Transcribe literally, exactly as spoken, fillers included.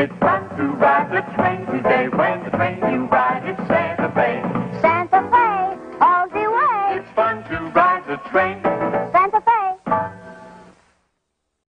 It's fun to ride the train today. When the train you ride is Santa Fe. Santa Fe, all the way. It's fun to ride the train.